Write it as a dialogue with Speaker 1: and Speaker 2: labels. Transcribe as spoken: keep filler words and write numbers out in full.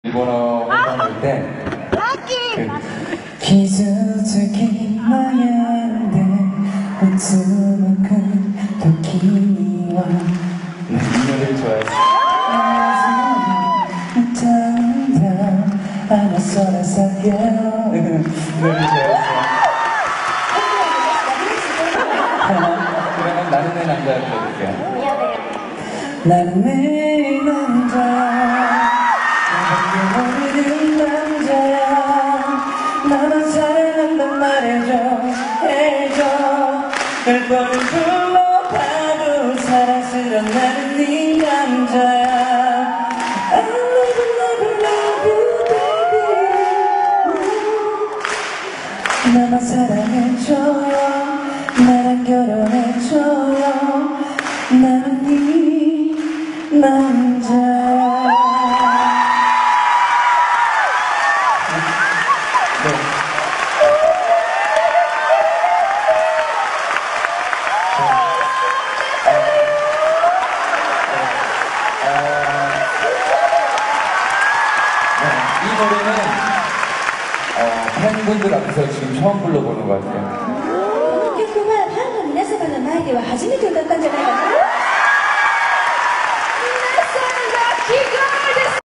Speaker 1: 일본어 공부할 때 그, 기수수기 마야인데 웃으만큼 토끼와 이 노래를 좋아했어요. 아나서나 사겨 이 노래를 좋아했어요. 그러면 나는 내 남자 들어볼게요. 나는 내 남자 나밖에 모르는 남자야. 나만 사랑한단 말해줘 해줘. 널 보는 불러봐도 사랑스러운 나는 네 남자야. I love you, love you, love you, baby. 나만 사랑해줘요. 나랑 결혼해줘요. 나는 네 남자야. 이 노래는 어, 팬분들 앞에서 지금 처음 불러보는 것 같아요.